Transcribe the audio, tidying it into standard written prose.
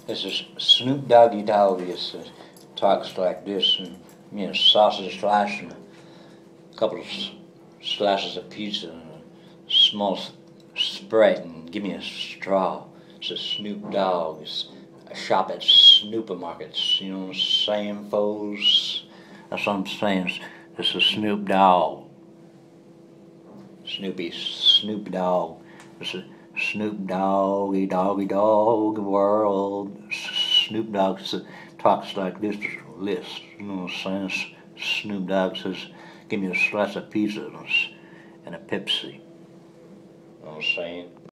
This is Snoop Doggy Doggy. It talks like this, and me and sausage slice and a couple of slices of pizza and a small Sprite, and give me a straw. It's a Snoop Dogg. I shop at Snoopermarkets. You know what I'm saying, folks? That's what I'm saying. It's a Snoop Dogg. Snoop Dogg. It's a Snoop Doggy Doggy world. Snoop Dogg talks like this list. You know what I'm saying? Snoop Dogg says, give me a slice of pizza and a Pepsi. You know what I'm saying?